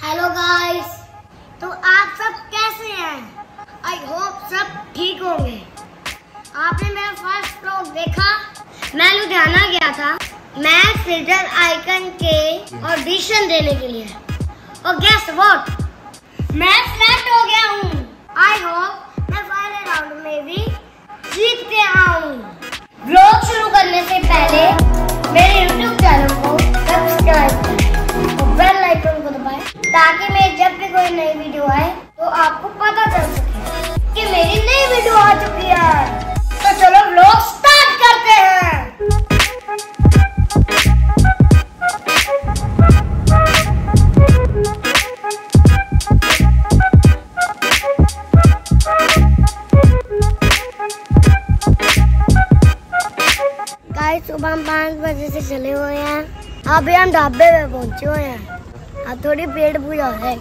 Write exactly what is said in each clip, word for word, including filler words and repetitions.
Hello guys, तो आप सब कैसे हैं? आई होप सब ठीक होंगे। आपने मेरा फर्स्ट व्लॉग देखा? मैं लुधियाना गया था मैं सीजन आइकन के ऑडिशन देने के लिए, और गेस व्हाट, मैं सिलेक्ट हो गया हूँ। आई होप मैं फाइनल राउंड में भी जीत के आऊँ। व्लॉग शुरू करने से पहले मेरे यूट्यूब चैनल को सब्सक्राइब करें और बेल आइकन को दबाएं, ताकि मैं जब भी कोई नई वीडियो आए तो आपको पता चल सके कि मेरी नई वीडियो आ चुकी है। तो चलो व्लॉग स्टार्ट करते हैं। गाइस, सुबह हम पाँच बजे से चले हुए हैं, अभी हम ढाबे पे पहुंचे हुए हैं। अब थोड़ी पेट पूजा है।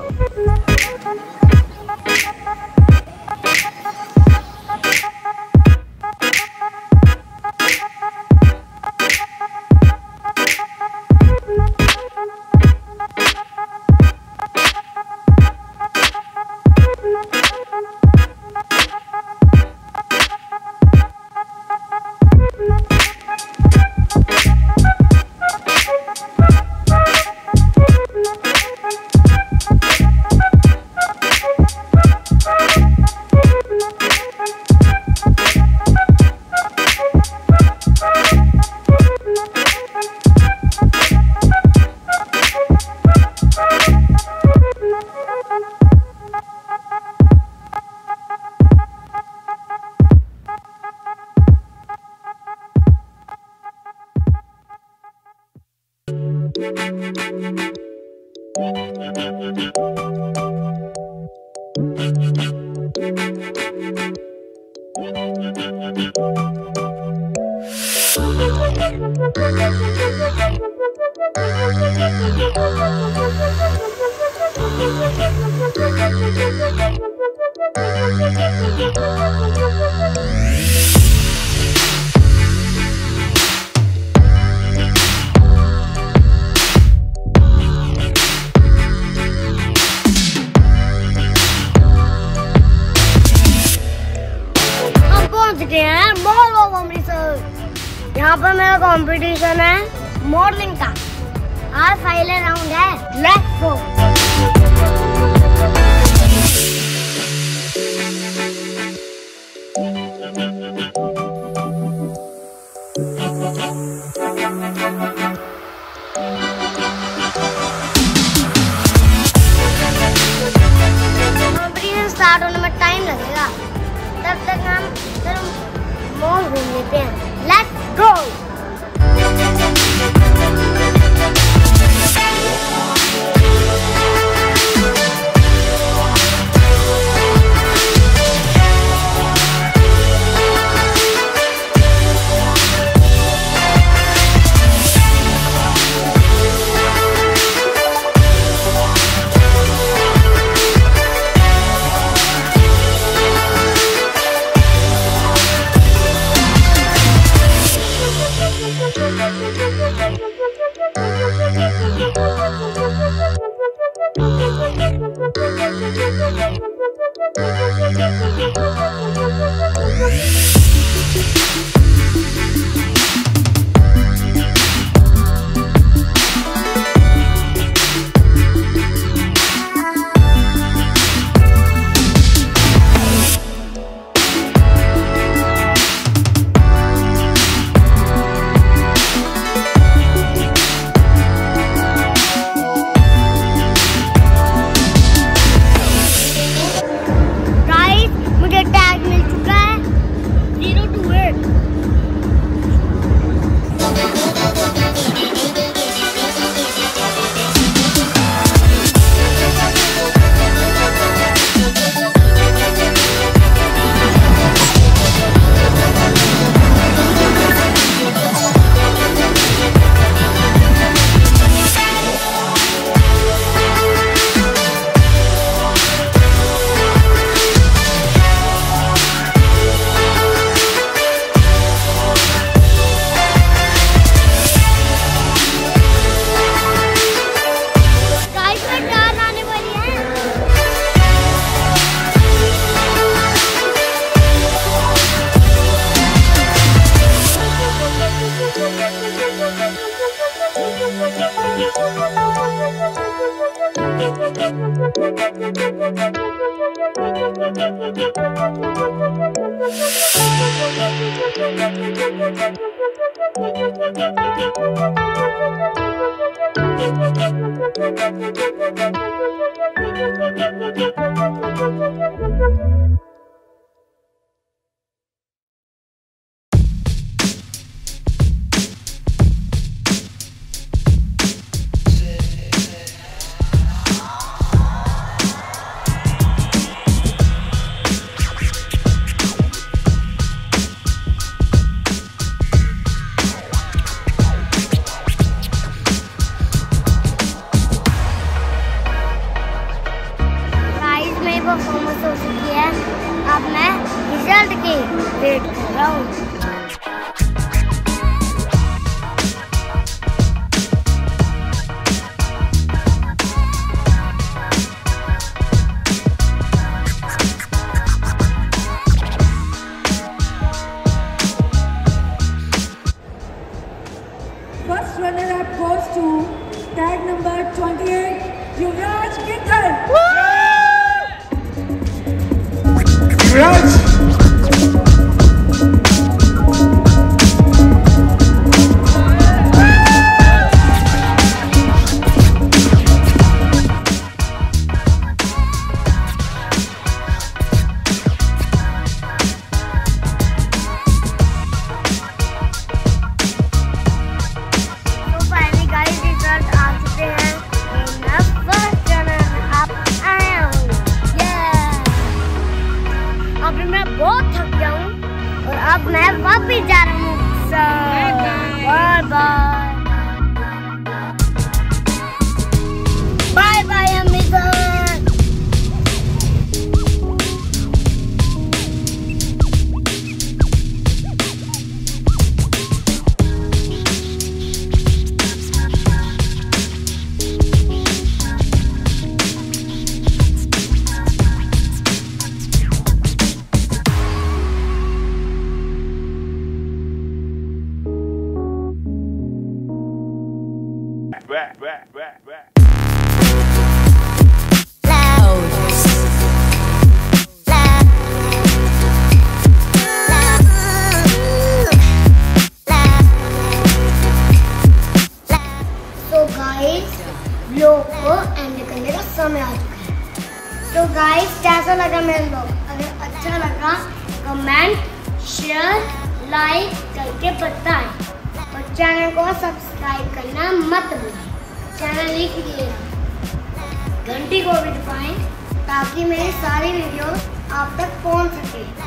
Mall of Amritsar. यहाँ पर मेरा कंपटीशन है मॉडलिंग का। आज फाइनल राउंड है, लेट्स गो। कंपटीशन स्टार्ट होने में टाइम लगेगा, तब तक हम मॉल घूम लेते हैं। Let's go. Zero two eight. Performance हो चुकी है। अब मैं रिजल्ट की वेट कर रहा हूँ। First runner-up goes to tag number twenty-eight, Yuvraj Gindal. Yuvraj! बहुत थक गया हूँ और अब मैं वापस जा रहा हूँ। Bye bye bye bye Amritsar. Back, back, back, back. तो गाइस व्लॉग को एंड करने का समय आ चुका है। तो गाइस कैसा लगा मेरा व्लॉग? अगर अच्छा लगा कमेंट शेयर लाइक करके बताएं और चैनल को सब्सक्राइब करना मत भूलें। चैनल लिख लीजिएगा, घंटी को भी दबाएं ताकि मेरी सारी वीडियो आप तक पहुंच सके।